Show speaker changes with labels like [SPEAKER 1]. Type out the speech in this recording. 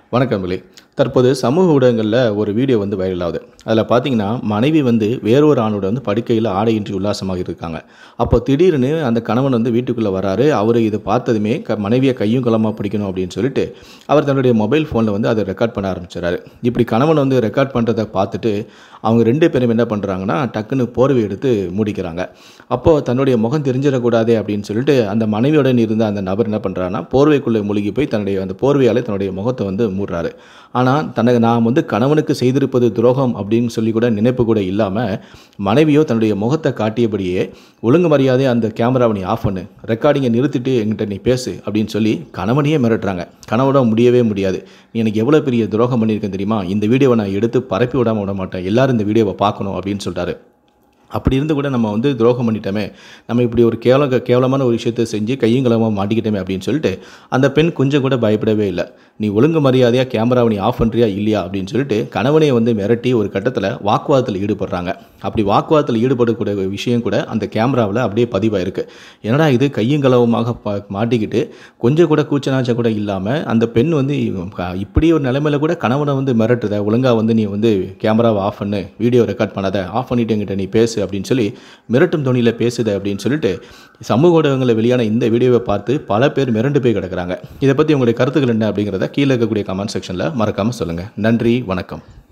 [SPEAKER 1] வணக்கம் விலை. தற்போது சமூக ஊடகங்கள்ல ஒரு வீடியோ வைரல் ஆகுது. அதில பார்த்தீங்கன்னா, மனைவி வேறொரு ஆணோட படுக்கையில ஆடையின்றி உல்லாசமாக இருக்காங்க. அப்போ திடீர்னு அந்த கணவன் வீட்டுக்குள்ள வராரு. அவரு இத பார்த்ததுமே மனைவிய கையும் களவுமா பிடிக்கணும் அப்படின்னு சொல்லிட்டு, அவர் தன்னுடைய மொபைல் ஃபோன்ல அத ரெக்கார்ட் பண்ண ஆரம்பிச்சுறாரு. இப்படி கணவன் ரெக்கார்ட் பண்றத பார்த்துட்டு, அவங்க 2 பேரும் என்ன பண்றாங்கன்னா, டக்குன்னு போர்வை எடுத்து மூடிக்கிறாங்க. அப்போ தன்னுடைய முகம் தெரிஞ்சிடக்கூடாதே அப்படின்னு சொல்லிட்டு, அந்த மனைவியுடன் இருந்த அந்த நபர் என்ன பண்றாருன்னா, போர்வைக்குள்ள மூழ்கி போய் தன்னுடைய அந்த போர்வையால தன்னுடைய முகத்த மூடுறாரு. ஆனா, தனக்கு நான் கணவனுக்கு செய்திருப்பது துரோகம் அப்படின்னு சொல்லி கூட நினைப்பு கூட இல்லாம, மனைவியோ தன்னுடைய முகத்த காட்டியபடியே, "ஒழுங்கு மரியாதையா அந்த கேமராவ நீ ஆஃப் பண்ணு. ரெக்கார்டிங்க நிறுத்திட்டு என்கிட்ட நீ பேசு" அப்படின்னு சொல்லி கணவனையே மிரட்டுறாங்க. கணவனோட முடியவே முடியாது. "நீ எனக்கு எவ்வளோ பெரிய துரோகம் பண்ணியிருக்கேன் தெரியுமா? இந்த வீடியோவ நான் எடுத்து பரப்பி விடாம விடமாட்டேன். எல்லாரும் இந்த வீடியோவ பார்க்கணும்" அப்படின்னு சொல்றாரு. அப்படி இருந்து கூட நம்ம துரோகம் பண்ணிட்டோமே, நம்ம இப்படி ஒரு கேவலமான ஒரு விஷயத்த செஞ்சு கையும் களவுமா மாட்டிக்கிட்டோமே அப்படின்னு சொல்லிட்டு, அந்த பெண் கொஞ்சம் கூட பயப்படவே இல்ல. "நீ ஒழுங்கு மரியாதையா கேமராவ நீ ஆஃப் பண்றியா இல்லையா?" அப்படின்னு சொல்லிட்டு கணவனே மிரட்டி ஒரு கட்டத்தில வாக்குவாதத்தில ஈடுபடுறாங்க. அப்படி வாக்குவாதத்தில ஈடுபடக்கூடிய ஒரு விஷயம் கூட அந்த கேமராவுல அப்படியே பதிவாயிருக்கு. என்னடா இது கையும் களவுமாக மாட்டிக்கிட்டு கொஞ்சம் கூட கூச்சநாச்சம் கூட இல்லாம அந்த பெண் இப்படி ஒரு நிலைமையில கூட கணவன மிரட்டுத, "ஒழுங்கா நீ கேமராவ ஆஃப் பண்ணு, வீடியோ ரெக்கார்ட் பண்ணாத, ஆஃப் பண்ணிட்டு என்கிட்ட நீ பேசு" அப்படின்னு சொல்லி மிரட்டும் தொனியில பேசுது அப்படின்னு சொல்லிட்டு சமூக ஊடகங்களில் வெளியான இந்த வீடியோவை பார்த்து பல பேர் மிரண்டு போய் கிடக்குறாங்க. இதை பற்றி உங்களுடைய கருத்துக்கள் என்ன அப்படிங்கிறத கீழே இருக்கக்கூடிய கமெண்ட் செக்ஷனில் மறக்காமல் சொல்லுங்கள். நன்றி, வணக்கம்.